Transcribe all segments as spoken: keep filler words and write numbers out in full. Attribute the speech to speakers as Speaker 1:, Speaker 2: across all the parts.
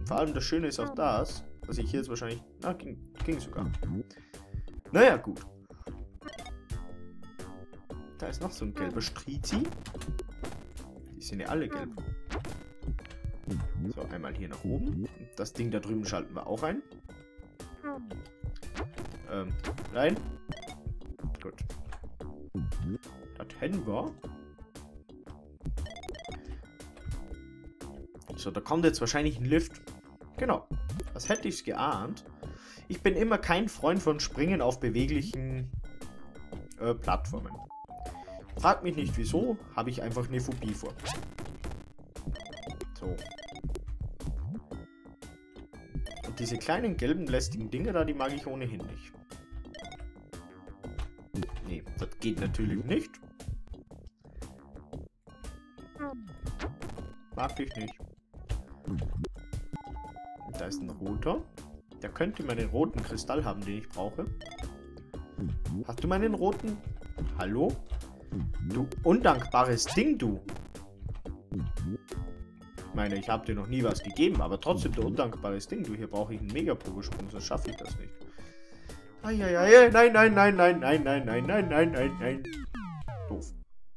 Speaker 1: Vor allem das Schöne ist auch das, dass ich hier jetzt wahrscheinlich... Na, ging, ging sogar. Naja, gut. Da ist noch so ein gelber Strizi. Die sind ja alle gelb. So, einmal hier nach oben. Das Ding da drüben schalten wir auch ein. Ähm, rein. Gut. Das hätten wir. So, da kommt jetzt wahrscheinlich ein Lift. Genau. Das hätte ich geahnt. Ich bin immer kein Freund von Springen auf beweglichen äh, Plattformen. Fragt mich nicht wieso, habe ich einfach eine Phobie vor. So. Und diese kleinen gelben lästigen Dinge da, die mag ich ohnehin nicht. Nee, das geht natürlich nicht. Mag ich nicht. Da ist ein roter. Der könnte meinen roten Kristall haben, den ich brauche. Hast du meinen roten? Hallo? Du undankbares Ding, du. Ich meine, ich habe dir noch nie was gegeben, aber trotzdem du undankbares Ding, du. Hier brauche ich einen Mega-Pogosprung, sonst schaffe ich das nicht. Eieiei, nein, nein, nein, nein, nein, nein, nein, nein, nein, nein, nein. Doof.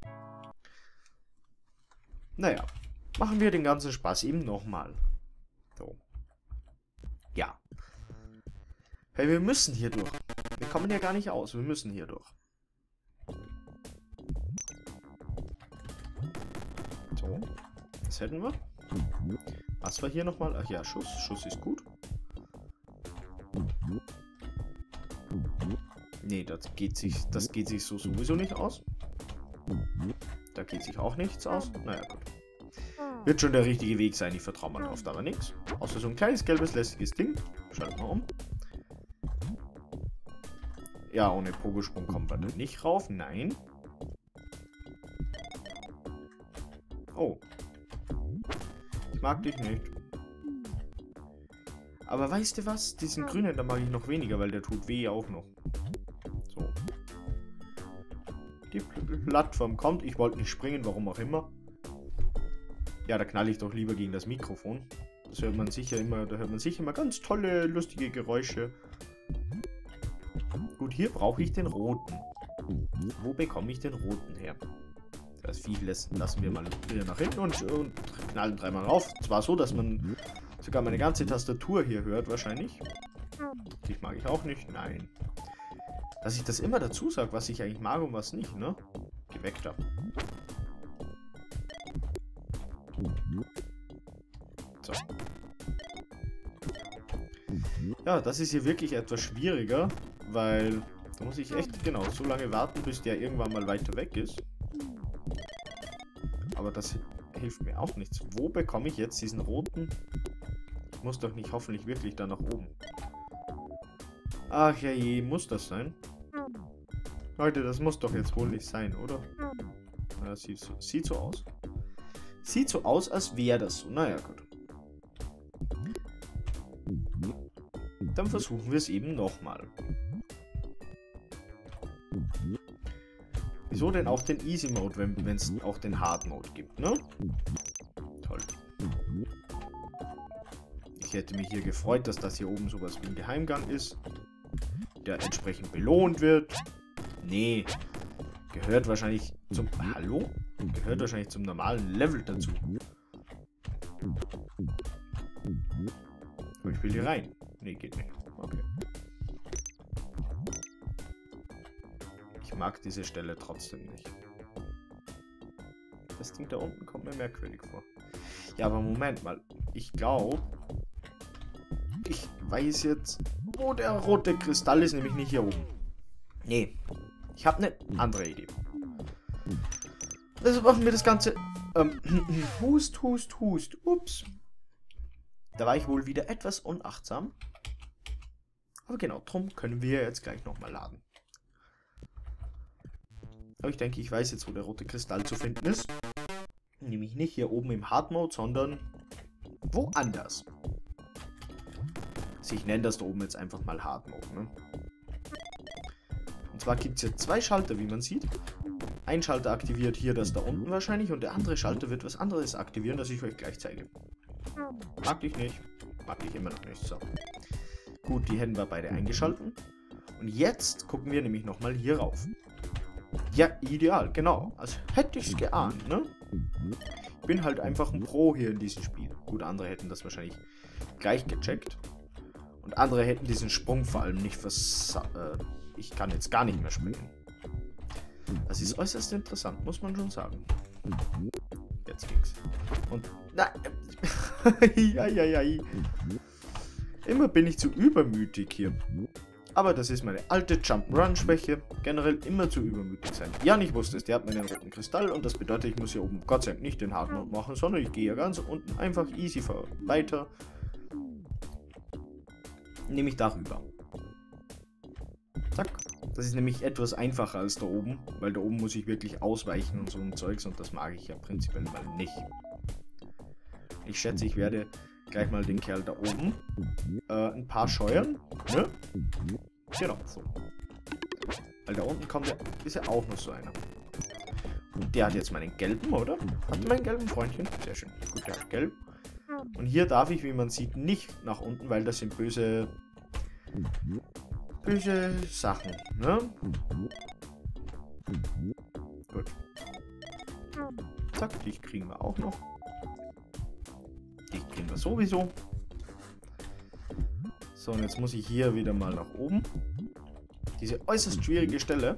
Speaker 1: Naja, machen wir den ganzen Spaß eben nochmal. So. Ja. Hey, wir müssen hier durch. Wir kommen ja gar nicht aus, wir müssen hier durch. So, das hätten wir. Was war hier nochmal? Ach ja, Schuss. Schuss ist gut. Nee, das geht sich, das geht sich so sowieso nicht aus. Da geht sich auch nichts aus. Naja, gut. Wird schon der richtige Weg sein, ich vertraue mal drauf, aber nichts. Außer so ein kleines, gelbes, lästiges Ding. Schalten wir um. Ja, ohne Pogosprung kommen wir da nicht rauf. Nein. Oh. Ich mag dich nicht. Aber weißt du was? Diesen grünen, da mag ich noch weniger, weil der tut weh auch noch. So. Die Plattform kommt. Ich wollte nicht springen, warum auch immer. Ja, da knall ich doch lieber gegen das Mikrofon. Das hört man sicher immer, da hört man sicher immer ganz tolle, lustige Geräusche. Gut, hier brauche ich den roten. Wo bekomme ich den roten her? Das Vieh lassen wir mal wieder nach hinten und, und knallen dreimal rauf. Zwar so, dass man sogar meine ganze Tastatur hier hört, wahrscheinlich. Die mag ich auch nicht. Nein. Dass ich das immer dazu sage, was ich eigentlich mag und was nicht, ne? Geweckter. So. Ja, das ist hier wirklich etwas schwieriger, weil da muss ich echt, genau, so lange warten, bis der irgendwann mal weiter weg ist. Aber das hilft mir auch nichts. Wo bekomme ich jetzt diesen roten? Ich muss doch nicht hoffentlich wirklich da nach oben. Ach ja je, muss das sein? Leute, das muss doch jetzt wohl nicht sein, oder? Ja, sieht, so, sieht so aus. Sieht so aus, als wäre das so. Naja, gut. Dann versuchen wir es eben nochmal. Wieso denn auch den Easy Mode, wenn es auch den Hard Mode gibt, ne? Toll. Ich hätte mich hier gefreut, dass das hier oben sowas wie ein Geheimgang ist, der entsprechend belohnt wird. Nee, gehört wahrscheinlich zum... Hallo? Gehört wahrscheinlich zum normalen Level dazu. Aber ich will hier rein. Nee, geht nicht. Okay. Ich mag diese Stelle trotzdem nicht. Das Ding da unten kommt mir merkwürdig vor. Ja, aber Moment mal. Ich glaube... Ich weiß jetzt, wo der rote Kristall ist, nämlich nicht hier oben. Nee. Ich habe eine andere Idee. Also machen wir das Ganze... Ähm, hust, hust, hust. Ups. Da war ich wohl wieder etwas unachtsam. Aber genau, drum können wir jetzt gleich nochmal laden. Aber ich denke, ich weiß jetzt, wo der rote Kristall zu finden ist. Nämlich nicht hier oben im Hard Mode, sondern woanders. Also ich nenne das da oben jetzt einfach mal Hard Mode. Ne? Und zwar gibt es hier zwei Schalter, wie man sieht. Ein Schalter aktiviert hier das da unten wahrscheinlich und der andere Schalter wird was anderes aktivieren, das ich euch gleich zeige. Mag ich nicht. Mag ich immer noch nicht so. Gut, die hätten wir beide eingeschalten. Und jetzt gucken wir nämlich nochmal hier rauf. Ja, ideal, genau. Also hätte ich es geahnt, ne? Ich bin halt einfach ein Pro hier in diesem Spiel. Gut, andere hätten das wahrscheinlich gleich gecheckt. Und andere hätten diesen Sprung vor allem nicht vers... Äh, ich kann jetzt gar nicht mehr springen. Das ist äußerst interessant, muss man schon sagen. Jetzt ging's. Und... Nein! ja, ja, ja. Immer bin ich zu übermütig hier. Aber das ist meine alte Jump'n'Run-Schwäche. Generell immer zu übermütig sein. Ja, ich wusste es, der hat meinen roten Kristall und das bedeutet, ich muss hier oben Gott sei Dank nicht den harten Mode machen, sondern ich gehe ja ganz unten einfach easy weiter. Nämlich darüber. Zack. Das ist nämlich etwas einfacher als da oben, weil da oben muss ich wirklich ausweichen und so ein Zeugs und das mag ich ja prinzipiell mal nicht. Ich schätze, ich werde gleich mal den Kerl da oben äh, ein paar scheuern. Ne? Genau, so. Weil da unten kommt ja, ist ja auch noch so einer. Und der hat jetzt meinen gelben, oder? Hat meinen gelben Freundchen? Sehr schön. Gut, der hat gelb. Und hier darf ich, wie man sieht, nicht nach unten, weil das sind böse... Böse Sachen, ne? Gut. Zack, dich kriegen wir auch noch. Dich kriegen wir sowieso. So, und jetzt muss ich hier wieder mal nach oben. Diese äußerst schwierige Stelle.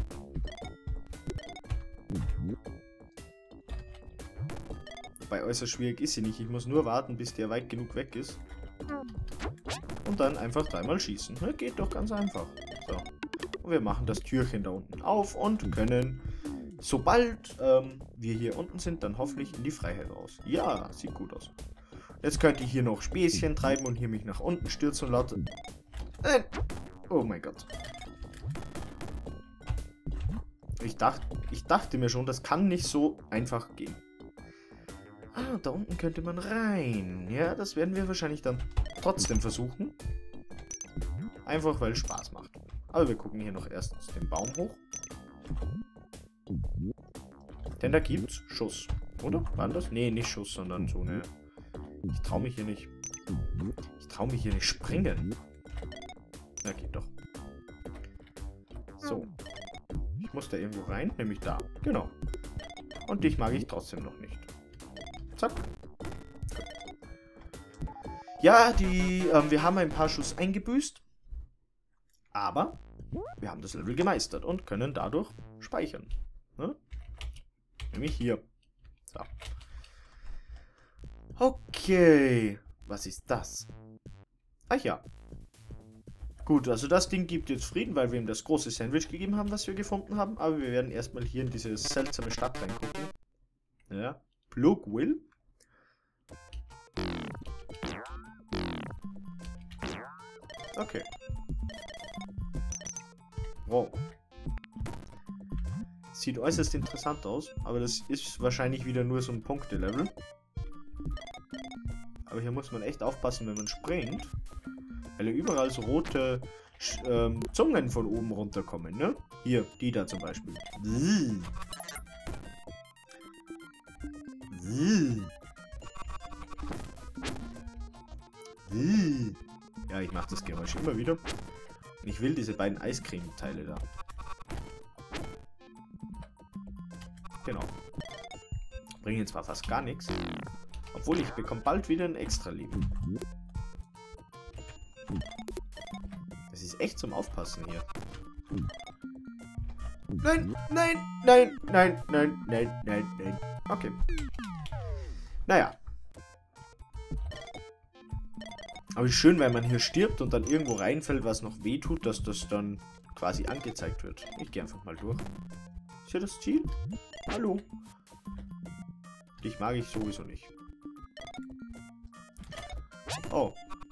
Speaker 1: Wobei äußerst schwierig ist sie nicht. Ich muss nur warten, bis der weit genug weg ist. Und dann einfach dreimal schießen. Ne? Geht doch ganz einfach. So. Und wir machen das Türchen da unten auf und können, sobald ähm, wir hier unten sind, dann hoffentlich in die Freiheit raus. Ja, sieht gut aus. Jetzt könnte ich hier noch Späßchen treiben und hier mich nach unten stürzen und lauter... Nein! Oh mein Gott. Ich dachte, ich dachte mir schon, das kann nicht so einfach gehen. Ah, da unten könnte man rein. Ja, das werden wir wahrscheinlich dann trotzdem versuchen. Einfach, weil es Spaß macht. Aber wir gucken hier noch erstens den Baum hoch. Denn da gibt's Schuss. Oder? War das? Nee, nicht Schuss, sondern so eine... Ich traue mich hier nicht... Ich traue mich hier nicht springen. Na, geht doch. So. Ich muss da irgendwo rein, nämlich da. Genau. Und dich mag ich trotzdem noch nicht. Zack. Ja, die, ähm, wir haben ein paar Schuss eingebüßt. Aber wir haben das Level gemeistert und können dadurch speichern. Ne? Nämlich hier. So. Okay. Was ist das? Ach ja. Gut, also das Ding gibt jetzt Frieden, weil wir ihm das große Sandwich gegeben haben, was wir gefunden haben. Aber wir werden erstmal hier in diese seltsame Stadt reingucken. Ja. Plugville. Okay. Wow. Sieht äußerst interessant aus, aber das ist wahrscheinlich wieder nur so ein Punkte-Level. Aber hier muss man echt aufpassen, wenn man springt. Weil ja überall so rote ähm, Zungen von oben runterkommen, ne? Hier, die da zum Beispiel. Ja, ich mache das Geräusch immer wieder. Und ich will diese beiden Eiscreme-Teile da. Genau. Bringen zwar fast gar nichts. Obwohl, ich bekomme bald wieder ein extra Leben. Das ist echt zum Aufpassen hier. Nein, nein, nein, nein, nein, nein, nein, nein. Okay. Naja. Aber schön, wenn man hier stirbt und dann irgendwo reinfällt, was noch weh tut, dass das dann quasi angezeigt wird. Ich gehe einfach mal durch. Ist hier das Ziel? Hallo? Dich mag ich sowieso nicht. Oh.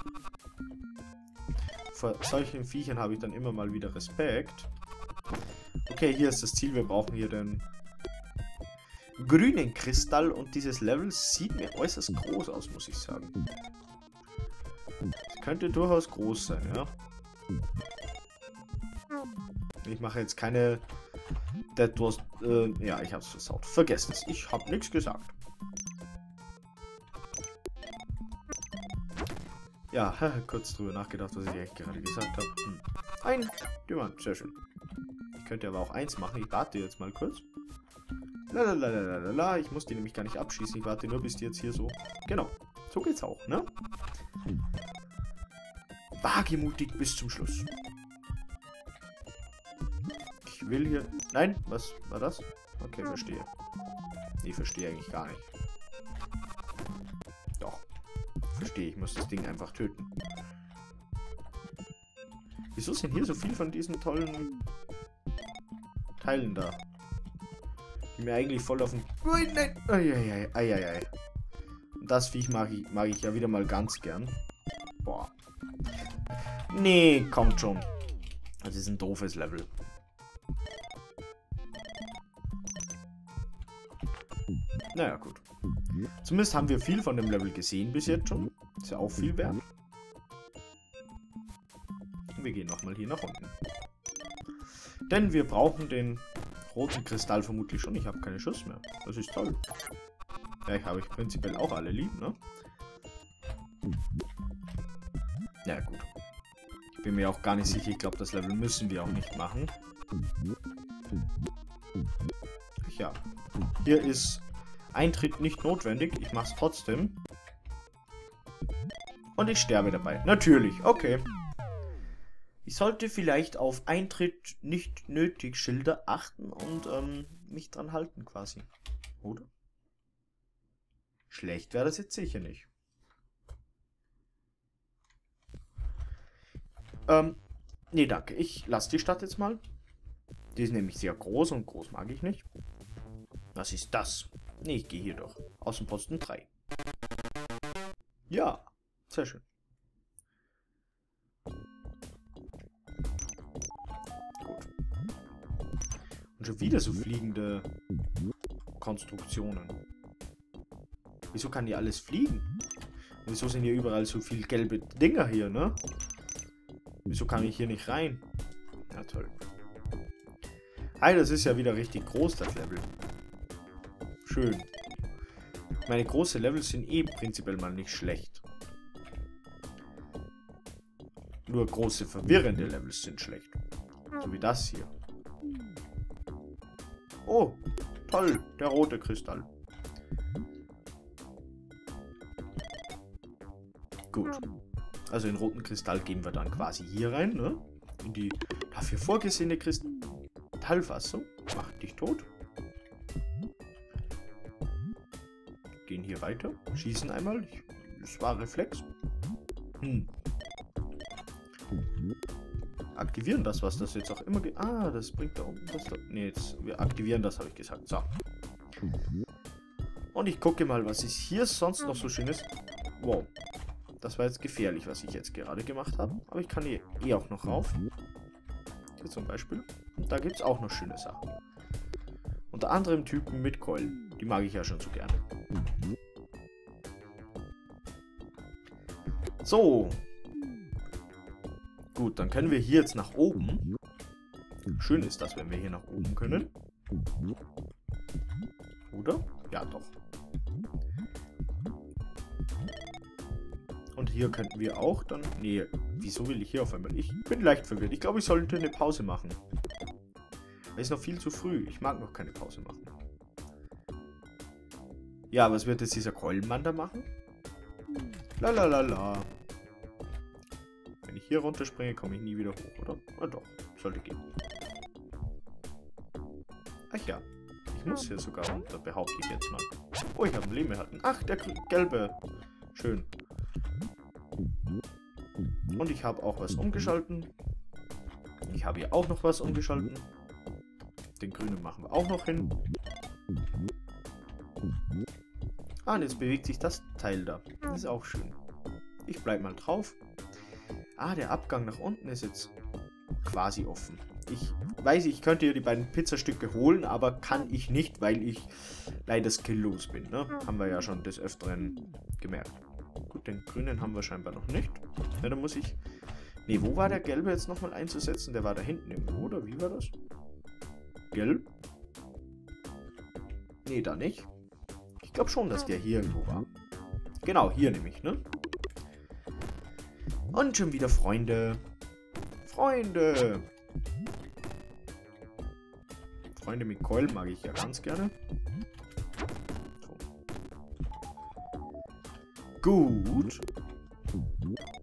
Speaker 1: Vor solchen Viechern habe ich dann immer mal wieder Respekt. Okay, hier ist das Ziel. Wir brauchen hier den grünen Kristall und dieses Level sieht mir äußerst groß aus, muss ich sagen. Es könnte durchaus groß sein, ja. Ich mache jetzt keine... That was... Äh, ja, ich habe es versaut. Vergesst es. Ich habe nichts gesagt. Ja, kurz drüber nachgedacht, was ich eigentlich gerade gesagt habe. Hm. Ein Diamant, sehr schön. Ich könnte aber auch eins machen. Ich warte jetzt mal kurz. Lalalala, ich muss die nämlich gar nicht abschießen. Ich warte nur, bis die jetzt hier so... Genau, so geht's auch, ne? Wagemutig bis zum Schluss. Ich will hier... Nein, was war das? Okay, verstehe. Nee, verstehe eigentlich gar nicht. Doch. Verstehe, ich muss das Ding einfach töten. Wieso sind hier so viel von diesen tollen Teilen da? Die mir eigentlich voll auf den... Ui, nein! Eieiei, eieiei. Und das Viech mag ich, mag ich ja wieder mal ganz gern. Boah. Nee, kommt schon. Das ist ein doofes Level. Naja, gut. Zumindest haben wir viel von dem Level gesehen bis jetzt schon. Ist ja auch viel wert. Und wir gehen nochmal hier nach unten. Denn wir brauchen den roten Kristall vermutlich schon. Ich habe keine Schuss mehr. Das ist toll. Ja, ich habe ich prinzipiell auch alle lieb, ne? Ja, gut. Ich bin mir auch gar nicht sicher. Ich glaube, das Level müssen wir auch nicht machen. Ja. Hier ist Eintritt nicht notwendig. Ich mache es trotzdem. Und ich sterbe dabei. Natürlich. Okay. Ich sollte vielleicht auf Eintritt nicht nötig Schilder achten und ähm, mich dran halten quasi. Oder? Schlecht wäre das jetzt sicher nicht. Ähm, nee, danke. Ich lasse die Stadt jetzt mal. Die ist nämlich sehr groß und groß mag ich nicht. Was ist das? Nee, ich gehe hier doch. Außenposten drei. Ja, sehr schön. Gut. Und schon wieder so fliegende Konstruktionen. Wieso kann die alles fliegen? Wieso sind hier überall so viele gelbe Dinger hier, ne? Wieso kann ich hier nicht rein? Ja, toll. Hey, das ist ja wieder richtig groß, das Level. Schön. Meine große Levels sind eh prinzipiell mal nicht schlecht. Nur große verwirrende Levels sind schlecht. So wie das hier. Oh, toll, der rote Kristall. Gut. Also den roten Kristall geben wir dann quasi hier rein, ne? In die dafür vorgesehene Kristallfassung. Macht dich tot. Gehen hier weiter. Schießen einmal. Das war Reflex. Hm. Aktivieren das, was das jetzt auch immer geht. Ah, das bringt da unten was da. Ne, jetzt wir aktivieren das, habe ich gesagt. So. Und ich gucke mal, was ist hier sonst noch so schönes. Wow. Das war jetzt gefährlich, was ich jetzt gerade gemacht habe. Aber ich kann hier eh auch noch rauf. Hier zum Beispiel. Und da gibt es auch noch schöne Sachen. Unter anderem Typen mit Keulen. Die mag ich ja schon so gerne. So. Gut, dann können wir hier jetzt nach oben. Schön ist das, wenn wir hier nach oben können. Oder? Ja, doch. Und hier könnten wir auch dann... Nee, wieso will ich hier auf einmal? Ich bin leicht verwirrt. Ich glaube, ich sollte eine Pause machen. Es ist noch viel zu früh. Ich mag noch keine Pause machen. Ja, was wird jetzt dieser Keulenmann da machen? Lalalala. Wenn ich hier runterspringe, komme ich nie wieder hoch, oder? Ah doch, sollte gehen. Ach ja, ich muss hier sogar runter, behaupte ich jetzt mal. Oh, ich habe ein Leben erhalten. Ach, der gelbe. Schön. Und ich habe auch was umgeschalten. Ich habe hier auch noch was umgeschalten. Den grünen machen wir auch noch hin. Ah, und jetzt bewegt sich das Teil da. Das ist auch schön. Ich bleibe mal drauf. Ah, der Abgang nach unten ist jetzt quasi offen. Ich weiß, ich könnte hier die beiden Pizzastücke holen, aber kann ich nicht, weil ich leider skilllos bin. Ne? Haben wir ja schon des Öfteren gemerkt. Gut, den grünen haben wir scheinbar noch nicht. Ja, dann muss ich... Ne, wo war der gelbe jetzt nochmal einzusetzen? Der war da hinten irgendwo, oder? Wie war das? Gelb? Ne, da nicht. Ich glaube schon, dass der hier irgendwo war. Genau, hier nämlich, ne? Und schon wieder Freunde. Freunde. Freunde mit Keulen mag ich ja ganz gerne. So. Gut.